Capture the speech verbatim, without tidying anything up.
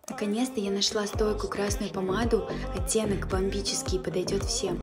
Наконец-то я нашла стойкую красную помаду, оттенок бомбический, подойдет всем.